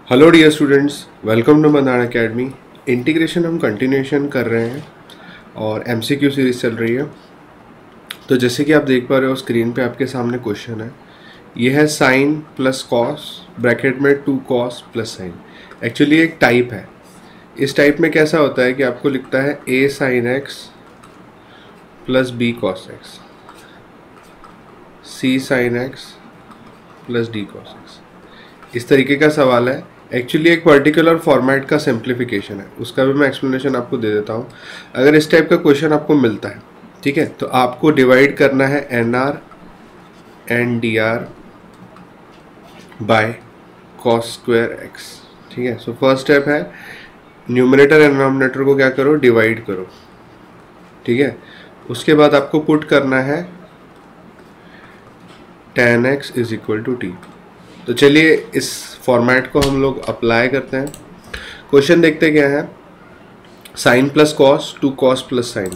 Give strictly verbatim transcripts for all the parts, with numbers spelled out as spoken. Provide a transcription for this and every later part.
Hello dear students, welcome to Manad academy. Integration हम continuation कर रहे हैं और एमसीक्यू सीरीज चल रही है। तो जैसे कि आप देख पा रहे हो स्क्रीन पे आपके सामने क्वेश्चन है। ये है साइन प्लस कॉस ब्रैकेट में two cos plus sine. Actually एक टाइप है। इस टाइप में कैसा होता है कि आपको लिखता है a sine x plus b cos x, c sine x plus d cos x. इस तरीके का सवाल है। एक्चुअली एक पर्टिकुलर फॉर्मेट का सिंप्लीफिकेशन है, उसका भी मैं एक्सप्लेनेशन आपको दे देता हूँ। अगर इस टाइप का क्वेश्चन आपको मिलता है, ठीक है, तो आपको डिवाइड करना है N R N D R by cos square x. ठीक है, सो फर्स्ट स्टेप है न्यूमरेटर एंड डिनोमिनेटर को क्या करो, डिवाइड करो। ठीक है, उसके बाद आपको पुट करना है tan x is equal to t. तो चलिए इस फॉर्मेट को हम लोग अप्लाई करते हैं। क्वेश्चन देखते क्या है, sine plus cos two cos plus sine.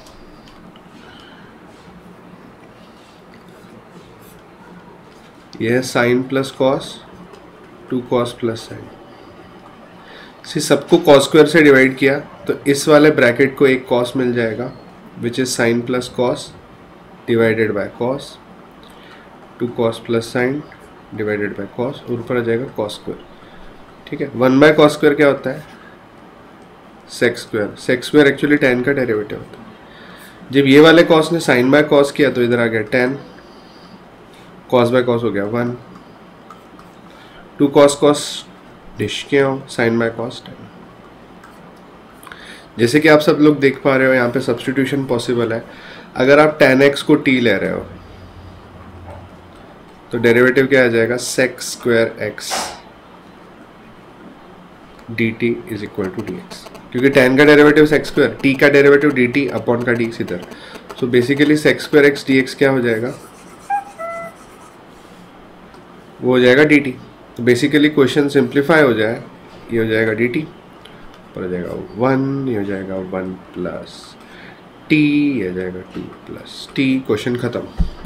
यह है sine plus cos two cos plus sine. सी सबको कॉस स्क्वायर से डिवाइड किया तो इस वाले ब्रैकेट को एक कॉस मिल जाएगा which is sine plus cos divided by cos, two cos plus sine divided by cos, और ऊपर आ जाएगा कॉस स्क्वायर। ठीक है, वन बाय कॉस स्क्वायर क्या होता है, sec square. Sec square actually tan का डेरिवेटिव होता है। जब ये वाले कॉस ने साइन बाय कॉस किया तो इधर आ गया टेन, कॉस बाय कॉस हो गया वन, टू कॉस कॉस डिश के हो, साइन बाय कॉस टेन। जैसे कि आप सब लोग देख पा रहे हो यहाँ पे सब्स्टिट्यूशन पॉसिबल है। अगर आप टेन एक्स को टी ले रहे हो तो डेरिवेटिव क्या आ जाएगा, sec square x d t is equal to d x, क्योंकि टेन का डेरिवेटिव सेक स्क्वायर, टी का डेरिवेटिव डी टी अपॉन का डी इधर। So basically sec square x d x क्या हो जाएगा, वो हो जाएगा डी टी। तो बेसिकली क्वेश्चन सिंप्लीफाई हो जाए, ये हो जाएगा डी टी, पर हो जाएगा वन, ये हो जाएगा वन प्लस टी, ये हो जाएगा टू प्लस टी। क्वेश्चन खत्म।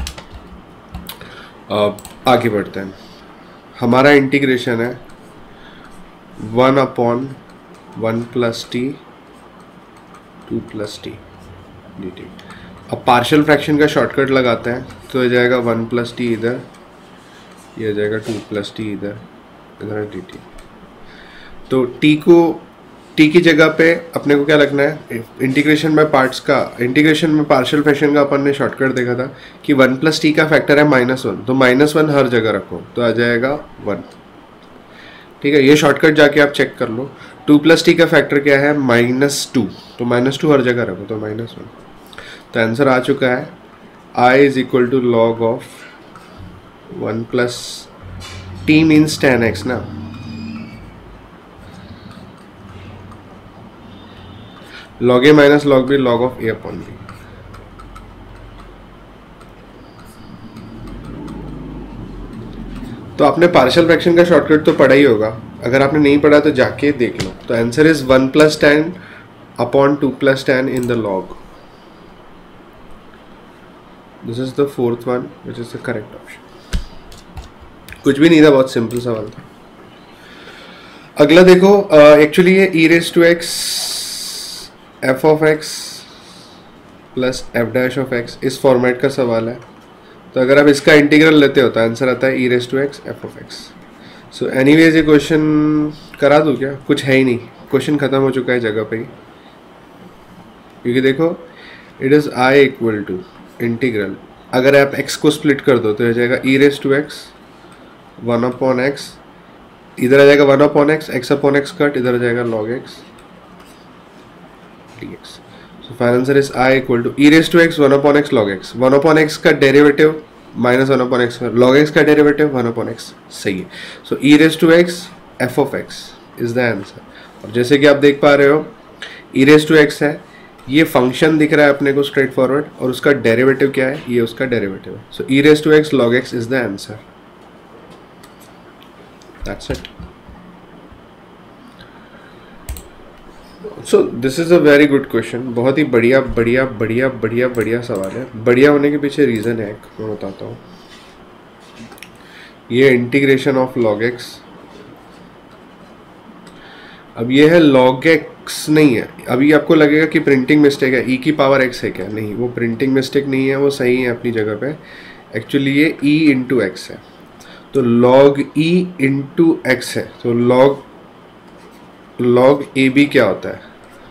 अब आगे बढ़ते हैं। हमारा इंटीग्रेशन है one upon one plus t two plus t d t. अब पार्शियल फ्रैक्शन का शॉर्टकट लगाते हैं तो हो जाएगा वन प्लस टी इधर, ये हो जाएगा टू प्लस टी इधर, इधर डी टी। तो टी को टी की जगह पे अपने को क्या लगना है, इंटीग्रेशन बाय पार्ट्स का, इंटीग्रेशन में पार्शियल फ्रैक्शन का अपन ने शॉर्टकट देखा था कि वन प्लस टी का फैक्टर है माइनस वन, तो माइनस वन हर जगह रखो तो आ जाएगा वन। ठीक है, ये शॉर्टकट जाके आप चेक कर लो। टू प्लस टी का फैक्टर क्या है, माइनस टू, तो माइनस टू हर जगह रखो तो माइनस वन। तो आंसर आ चुका है I is equal to log of one plus t means tan x ना, log a minus log b log of a upon b. तो आपने पार्शियल फ्रैक्शन का शॉर्टकट तो पढ़ा ही होगा, अगर आपने नहीं पढ़ा तो जाके देख लो। तो answer is one plus tan upon two plus tan in the log. This is the fourth one which is the correct option. कुछ भी नहीं था, बहुत सिंपल सवाल था। अगला देखो, एक्चुअली ये e raise to x F of x plus f dash of x इस फॉर्मेट का सवाल है। तो अगर आप इसका इंटीग्रल लेते हो तो आंसर आता है e raise to x F of x. So anyways ये क्वेश्चन करा दूँ क्या, कुछ है ही नहीं, क्वेश्चन खत्म हो चुका है जगह पे ही। क्योंकि देखो it is I equal to integral, अगर आप एक्स को स्प्लिट कर दो तो हो जाएगा e raise to x one upon x, इधर आ जाएगा one upon x, x upon x cut, इधर आ जाएगा log x dx. So final answer is I equal to e raised to x one upon x log x। One upon x का derivative minus one upon x, log x का derivative one upon x। सही है। So e raised to x f of x is the answer। और जैसे कि आप देख पा रहे हो e raised to x है, ये फंक्शन दिख रहा है अपने को स्ट्रेट फॉरवर्ड, और उसका डेरिवेटिव क्या है, ये उसका डेरिवेटिव है। So e raised to x log x is the answer। That's it। So this is a very good question. बहुत ही बढ़िया बढ़िया बढ़िया बढ़िया बढ़िया सवाल है। बढ़िया होने के पीछे रीज़न है, मैं बताता हूँ। ये इंटीग्रेशन ऑफ लॉग एक्स अब ये है log x नहीं है, अभी आपको लगेगा कि प्रिंटिंग मिस्टेक है, e की पावर x है क्या, नहीं वो प्रिंटिंग मिस्टेक नहीं है, वो सही है अपनी जगह पे, एक्चुअली ये e इंटू एक्स है, तो log e इंटू एक्स है, तो log log ए बी क्या होता है,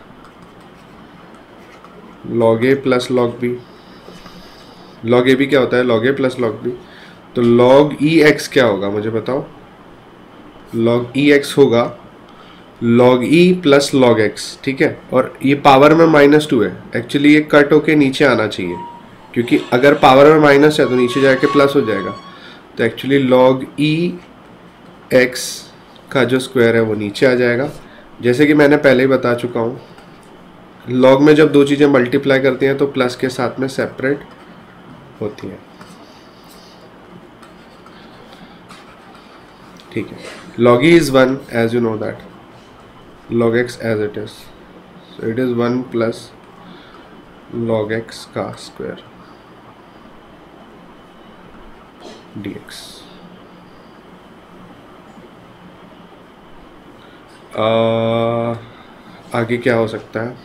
log a प्लस log b, log a b क्या होता है, log a प्लस log b, तो log e x क्या होगा मुझे बताओ, log e x होगा log e प्लस log x, ठीक है, और ये पावर में माइनस टू है, एक्चुअली ये कट होके नीचे आना चाहिए, क्योंकि अगर पावर में माइनस है तो नीचे जाके प्लस हो जाएगा, तो एक्चुअली log e x का जो स्क्वायर है वो नीचे आ जाएगा, जैसे कि मैंने पहले ही बता चुका हूँ, log में जब दो चीज़ें मल्टीप्लाई करती हैं तो प्लस के साथ में सेपरेट होती हैं, ठीक है, log e is one as you know that, log x as it is, so it is one plus log x का स्क्वायर dx। आ, आगे क्या हो सकता है,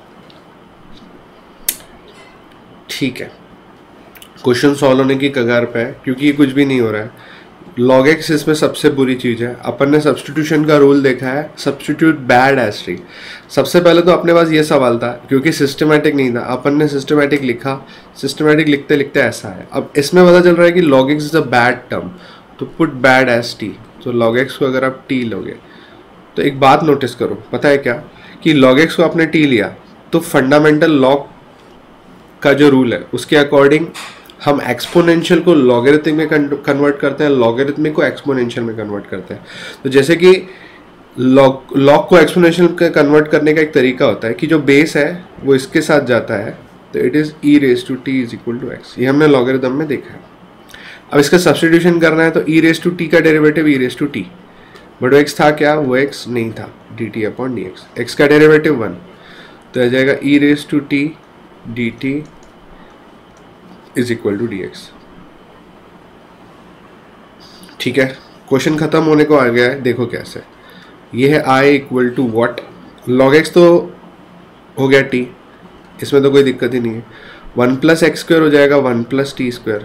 ठीक है, क्वेश्चन सॉल्व होने की कगार पे है, क्योंकि ये कुछ भी नहीं हो रहा है, log x इसमें सबसे बुरी चीज़ है, अपन ने सब्स्टिट्यूशन का रूल देखा है, सब्स्टिट्यूट बैड एज ट्री, सबसे पहले तो अपने पास ये सवाल था, क्योंकि सिस्टमैटिक नहीं था, अपन ने सिस्टमैटिक लिखा, सिस्टमैटिक लिखते लिखते ऐसा है, अब इसमें पता चल रहा है कि log x is a bad term, तो पुट बैड एज t, तो log x को अगर आप t लोगे, तो एक बात नोटिस करो, पता है क्या, कि log x को आपने t लिया, तो फंडामेंटल log का जो रूल है उसके अकॉर्डिंग हम एक्सपोनेंशियल को लॉगरिथमिक में कन्वर्ट करते हैं, लॉगरिथमिक को एक्सपोनेंशियल में कन्वर्ट करते हैं, तो जैसे कि लॉग लॉग को एक्सपोनेंशियल में कन्वर्ट करने का एक तरीका होता है कि जो बेस है वो इसके साथ जाता है, तो it is e raise to t is equal to x, ये हमने लॉगरिथम में देखा है। अब इसका सब्स्टिट्यूशन करना है तो ई रेस टू टी का derivative e raise to t, but वो एक्स था क्या, वो एक्स नहीं था, d t upon d x, x का डेरिवेटिव वन, तो आ जाएगा e raise to t d t is equal to d x, ठीक है, क्वेश्चन खत्म होने को आ गया है, देखो कैसे, ये है I equal to what, log x तो हो गया टी, इसमें तो कोई दिक्कत ही नहीं है, वन प्लस एक्स स्क्वायर हो जाएगा वन प्लस टी स्क्वायर,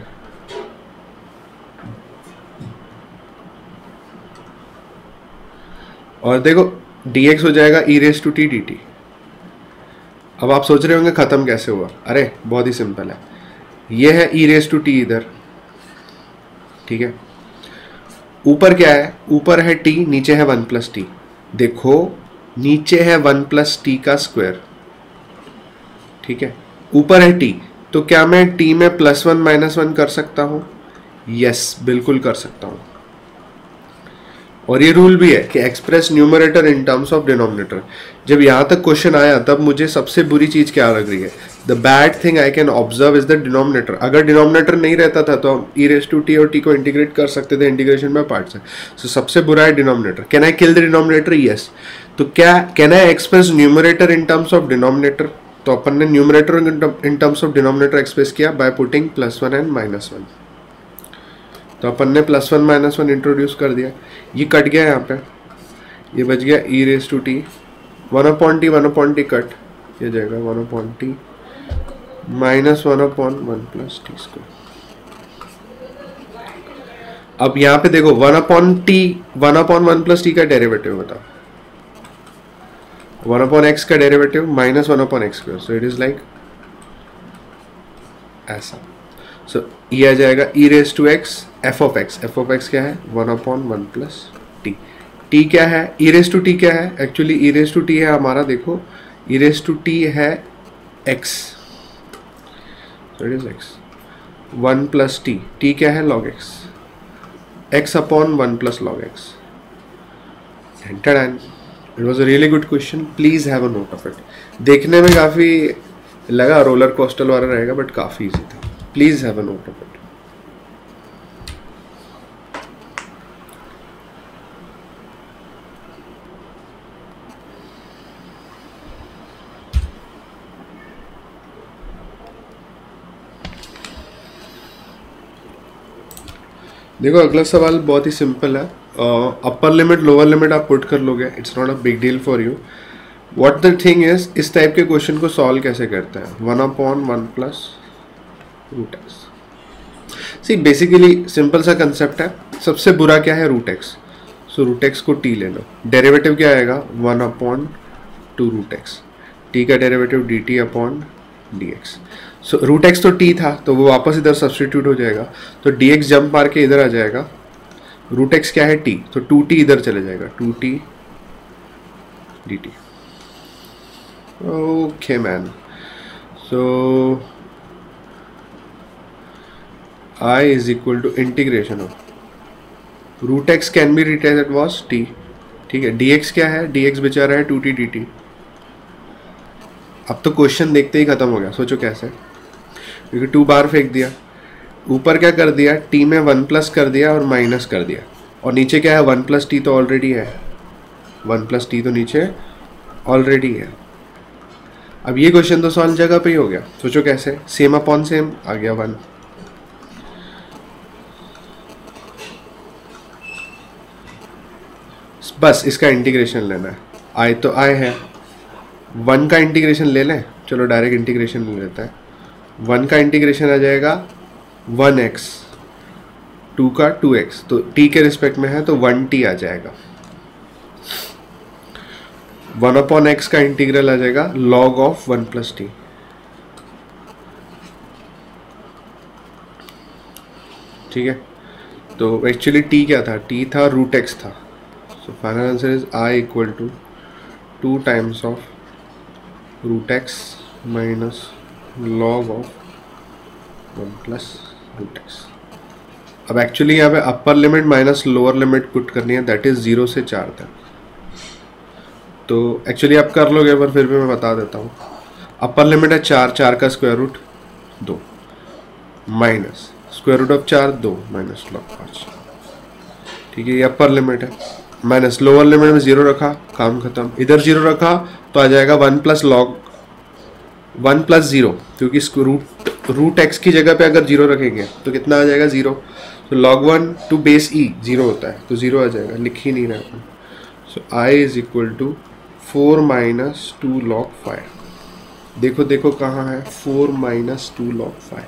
और देखो डी एक्स हो जाएगा e raise to t d t. अब आप सोच रहे होंगे खत्म कैसे हुआ, अरे बहुत ही सिंपल है, ये है ई रेस टू टी इधर, ठीक है, ऊपर क्या है, ऊपर है टी, नीचे है वन प्लस टी, देखो नीचे है वन प्लस टी का स्क्वायर, ठीक है, ऊपर है टी, तो क्या मैं टी में प्लस वन माइनस वन कर सकता हूं, यस बिल्कुल कर सकता हूं, और ये रूल भी है कि express numerator in terms of denominator. जब यहाँ तक क्वेश्चन आया तब मुझे सबसे बुरी चीज़ क्या लग रही है, the bad thing I can observe is the denominator, अगर डिनोमिनेटर नहीं रहता था तो हम ई रेस टू टी और टी को इंटीग्रेट कर सकते थे इंटीग्रेशन में पार्ट से, सो सबसे बुरा है denominator. Can I kill the denominator, yes, तो क्या can I express numerator in terms of denominator, तो अपन ने numerator in terms of denominator express किया by putting plus one and minus one, तो अपन ने plus one minus one introduce कर दिया, ये कट गया यहाँ पे, ये बच गया e raise to t, one upon t one upon t cut, ये जाएगा one upon t minus one upon one plus t square. अब यहाँ पे देखो one upon t, one upon one plus t का डेरिवेटिव बताओ, वन अपॉन एक्स का derivative minus one upon x square, so it is like ऐसा, so so, ये आ जाएगा e raise to x F of x, F of x क्या है one upon one plus t, t क्या है, e raise to t क्या है, actually e raise to t है हमारा, देखो ई रेस टू टी है x, so it is x, one plus t, t क्या है log x, x upon one plus log x, it was a really good question, please have a note of it. देखने में काफ़ी लगा roller coaster वाला रहेगा but काफ़ी easy था, please have a note of it. देखो अगला सवाल बहुत ही सिंपल है, अपर लिमिट लोअर लिमिट आप पुट कर लोगे, it's not a big deal for you. What the thing is, इस टाइप के क्वेश्चन को सॉल्व कैसे करते हैं? One upon one plus root x. See basically simple सा कंसेप्ट है. सबसे बुरा क्या है? Root x. So root x को टी ले लो. डेरिवेटिव क्या आएगा? One upon two root x. T का derivative d t upon d x. So root x तो टी था, तो वो वापस इधर सब्सटीट्यूट हो जाएगा, तो डी एक्स जंप मार के इधर आ जाएगा. रूट एक्स क्या है? टी, तो टू टी इधर चले जाएगा, two t d t. Okay man. So I is equal to integration of root x can be written as was t. ठीक है. dx क्या है? dx बेचारा है टू टी डी टी. अब तो क्वेश्चन देखते ही खत्म हो गया. सोचो कैसे, क्योंकि टू बार फेंक दिया, ऊपर क्या कर दिया? t में वन प्लस कर दिया और माइनस कर दिया, और नीचे क्या है? वन प्लस टी तो ऑलरेडी है. वन प्लस टी तो नीचे ऑलरेडी है. अब ये क्वेश्चन तो सॉल्व जगह पे ही हो गया. सोचो कैसे, सेम अपॉन सेम आ गया वन. बस इसका इंटीग्रेशन लेना है. आई तो आई है, वन का इंटीग्रेशन ले लें. चलो डायरेक्ट इंटीग्रेशन ले लेता है. वन का इंटीग्रेशन आ जाएगा वन एक्स, टू का टू एक्स, तो टी के रिस्पेक्ट में है तो वन टी आ जाएगा. वन अपॉन एक्स का इंटीग्रल आ जाएगा log of one plus t. ठीक है. तो एक्चुअली टी क्या था? टी था रूट एक्स था. So final answer is I equal to two times of root x minus log of one plus root x. अब एक्चुअली यहाँ पे upper limit minus lower limit put करनी है, that is zero से चार तक. तो एक्चुअली आप कर लोगे, पर फिर भी मैं बता देता हूँ. अपर लिमिट है चार, चार का स्क्वायर रूट दो, माइनस स्क्वायर रूट ऑफ चार दो, माइनस लॉग पाँच. ठीक है, ये अपर लिमिट है. माइनस लोअर लिमिट में जीरो रखा, काम खत्म. इधर जीरो रखा तो आ जाएगा one plus log one plus zero, क्योंकि रूट रूट एक्स की जगह पे अगर जीरो रखेंगे तो कितना आ जाएगा? जीरो. तो log one to base e zero होता है, तो जीरो आ जाएगा. लिख ही नहीं रहा अपन. So I is equal to four minus two log five. देखो देखो कहाँ है? Four minus two log five.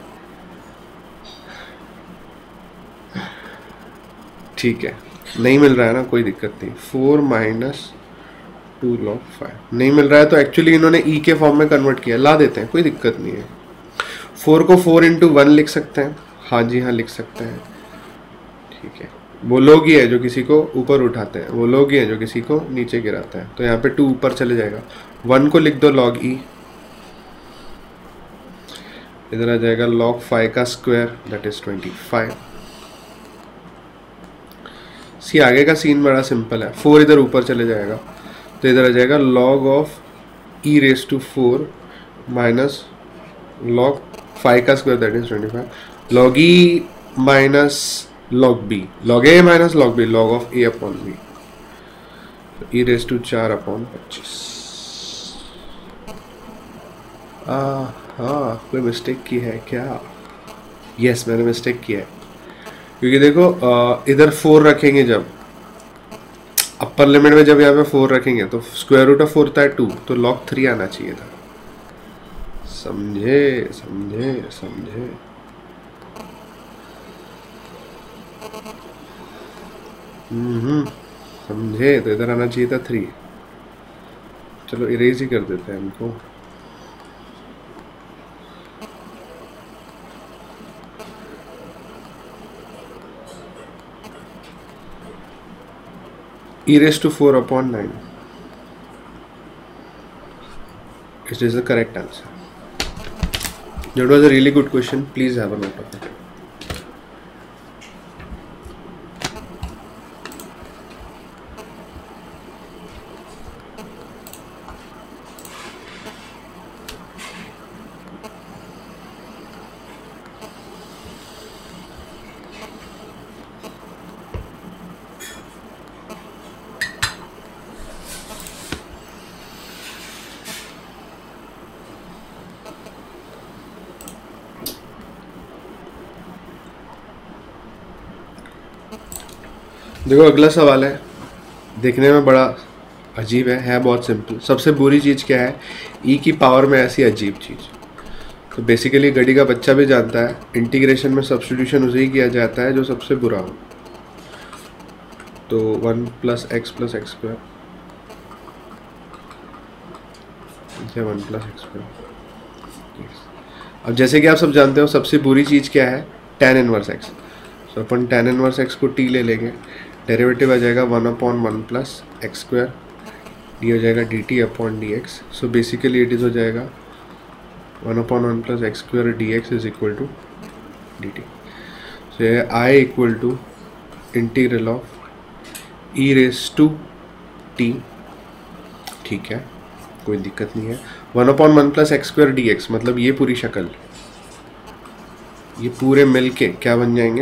ठीक है, नहीं मिल रहा है ना, कोई दिक्कत नहीं. Four minus two log five नहीं मिल रहा है, तो एक्चुअली इन्होंने ई के फॉर्म में कन्वर्ट किया. ला देते हैं, कोई दिक्कत नहीं है. फोर को फोर इंटू वन लिख सकते हैं. हाँ जी हाँ, लिख सकते हैं. ठीक है. वो लोग ही है जो किसी को ऊपर उठाते हैं, वो लोग ही है जो किसी को नीचे गिराते हैं. तो यहाँ पे टू ऊपर चले जाएगा. वन को लिख दो लॉग ई, इधर आ जाएगा लॉग फाइव का square, that is twenty five. See आगे का सीन बड़ा सिंपल है. फोर इधर ऊपर चले जाएगा, तो इधर आ जाएगा log of e raise to four minus log five का square, that is twenty five. Log e minus log b, log a minus log b, log of a upon b. E raise to चार अपॉन पच्चीस. हाँ, कोई mistake की है क्या? Yes yes, मैंने मिस्टेक किया है. क्योंकि देखो इधर फोर रखेंगे, जब अपर लिमिट में जब यहाँ पे फोर रखेंगे तो स्क्वायर रूट ऑफ फोर था टू, तो लॉग थ्री आना चाहिए था. समझे समझे समझे. हम्म समझे. तो इधर आना चाहिए था थ्री. चलो इरेज ही कर देते हैं इनको. e raised to four upon nine. It is the correct answer. That was a really good question. Please have a note of it. देखो अगला सवाल है, देखने में बड़ा अजीब है है बहुत सिंपल। सबसे बुरी चीज़ क्या है? ई की पावर में ऐसी अजीब चीज़। तो बेसिकली गड़ी का बच्चा भी जानता है, इंटीग्रेशन में सब्स्टिट्यूशन उसे ही किया जाता है जो सबसे बुरा हो। तो one plus x plus x square, one plus x square. अब जैसे कि आप सब जानते हो सबसे बुरी चीज़ क्या है? Tan inverse x. तो अपन टेन इनवर्स एक्स को टी ले लेंगे, डेरिवेटिव आ जाएगा one upon one plus x square, d हो जाएगा d t upon d x. So basically it is हो जाएगा one upon one plus x square d x is equal to d t. सो ये I equal to integral of e raise to t, ठीक है, कोई दिक्कत नहीं है। One upon one plus x square d x, मतलब ये पूरी शक्ल, ये पूरे मिल के क्या बन जाएंगे?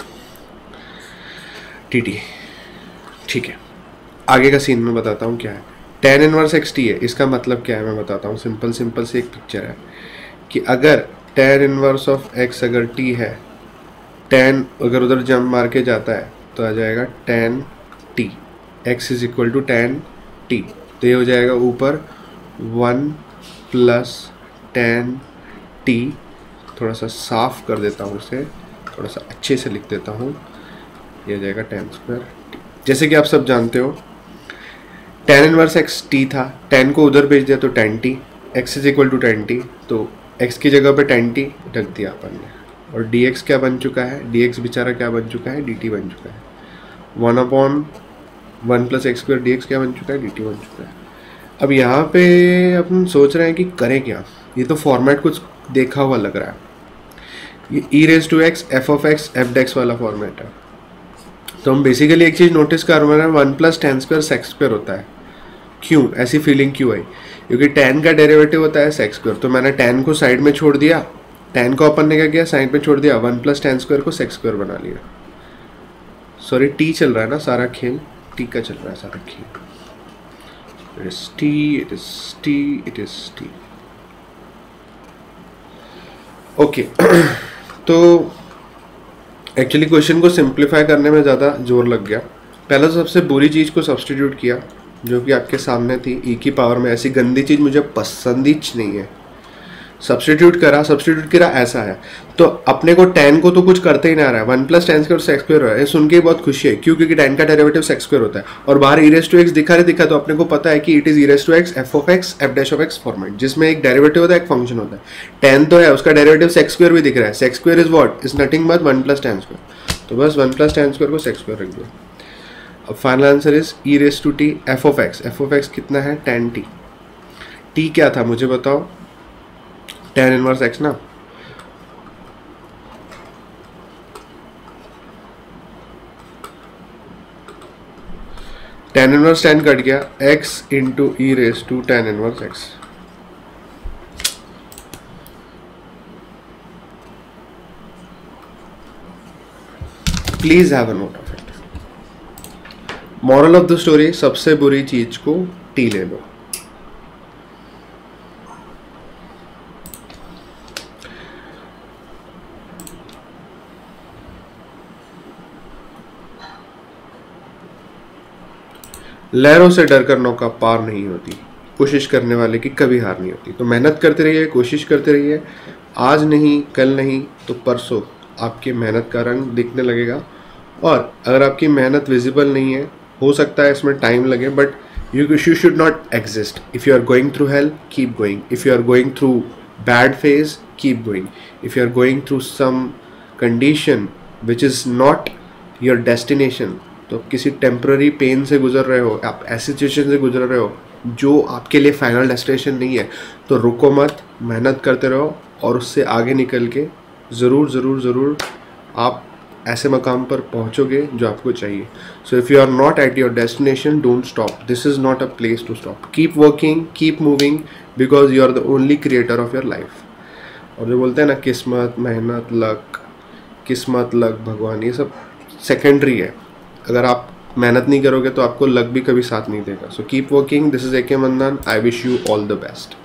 टी टी, ठीक है। आगे का सीन मैं बताता हूँ क्या है। टेन इनवर्स एक्स टी है, इसका मतलब क्या है मैं बताता हूँ। सिंपल सिंपल से एक पिक्चर है कि अगर टेन इनवर्स ऑफ एक्स अगर टी है, टेन अगर उधर जंप मार के जाता है तो आ जाएगा tan t, x is equal to tan t. तो ये हो जाएगा ऊपर वन प्लस टेन टी। थोड़ा सा साफ कर देता हूँ इसे, थोड़ा सा अच्छे से लिख देता हूँ, ये हो जाएगा टेन स्क्वायर टी। जैसे कि आप सब जानते हो टेन इनवर्स एक्स टी था, टेन को उधर भेज दिया तो tan t, x is equal to tan t, तो एक्स की जगह पे टेन टी रख दिया अपन ने। और डी एक्स क्या बन चुका है? डी एक्स बेचारा क्या बन चुका है? डी टी बन चुका है। One upon one plus x square d x क्या बन चुका है? डी टी बन चुका है। अब यहाँ पे अपन सोच रहे हैं कि करें क्या। ये तो फॉर्मेट कुछ देखा हुआ लग रहा है, ये e raise to x F of x f dash x वाला फॉर्मेट है। तो हम बेसिकली एक चीज़ नोटिस कर रहे हैं, one plus tan square sec square होता है। क्यों ऐसी फीलिंग क्यों आई? क्योंकि टेन का डेरिवेटिव होता है सेक्स स्क्वायर, तो मैंने टेन को साइड में छोड़ दिया, टेन को अपन ने क्या किया? साइड में छोड़ दिया, वन प्लस टेन स्क्वायर को सेक्स स्क्वायर बना लिया। सॉरी टी चल रहा है ना सारा खेल, टी का चल रहा है सारा खेल। It is t, it is t, it is t. Okay, तो एक्चुअली क्वेश्चन को सिंप्लीफाई करने में ज़्यादा जोर लग गया। पहले तो सबसे बुरी चीज़ को सब्स्टिट्यूट किया जो कि आपके सामने थी, ई की पावर में। ऐसी गंदी चीज़ मुझे पसंद ही नहीं है। सब्स्टिट्यूट करा, सब्स्टिट्यूट करा ऐसा है, तो अपने को टेन को तो कुछ करते ही ना रहा है, one plus tan square sec square है, सुन के बहुत खुशी है। क्यों? क्योंकि टेन का डेरिवेटिव सेक्स स्क्वायर होता है और बाहर ई रेज टू एक्स दिखा नहीं दिखा, तो अपने को पता है कि it is e raise to x F of x f dash of x format, जिसमें एक डेरिवेटिव होता है एक फंक्शन होता है। टेन तो है, उसका डेरिवेटिव सेक्स स्क्वायर भी दिख रहा है। Sec square is what? Is nothing but one plus tan square. तो बस वन प्लस टेन स्क्वायर को सेक्स स्क्वायर रख दिया। अब final answer is e raise to t f of x. F of एक्स कितना है? Tan t. टी क्या था मुझे बताओ? टेन इनवर्स एक्स ना। टेन इनवर्स टेन कट गया, x into e raise to tan inverse x. Please have a note of it. Moral of the story, सबसे बुरी चीज को टी ले लो। लहरों से डर कर नौका पार नहीं होती, कोशिश करने वाले की कभी हार नहीं होती। तो मेहनत करते रहिए, कोशिश करते रहिए। आज नहीं, कल नहीं तो परसों आपकी मेहनत का रंग दिखने लगेगा। और अगर आपकी मेहनत विजिबल नहीं है, हो सकता है इसमें टाइम लगे, but you you should not exist. If you are going through hell, keep going. If you are going through bad phase, keep going. If you are going through some condition which is not your destination, तो किसी temporary pen से गुजर रहे हो, आप ऐसी situation से गुजर रहे हो जो आपके लिए फाइनल डेस्टिनेशन नहीं है, तो रुको मत, मेहनत करते रहो और उससे आगे निकल के ज़रूर ज़रूर ज़रूर आप ऐसे मकाम पर पहुंचोगे जो आपको चाहिए। So if you are not at your destination, don't stop. This is not a place to stop. Keep working, keep moving, because you are the only creator of your life. और जो बोलते हैं ना किस्मत, मेहनत, लक, किस्मत, luck, भगवान, ये सब सेकेंडरी है। अगर आप मेहनत नहीं करोगे तो आपको लक भी कभी साथ नहीं देगा। So keep working. This is A K Mandan. I wish you all the best.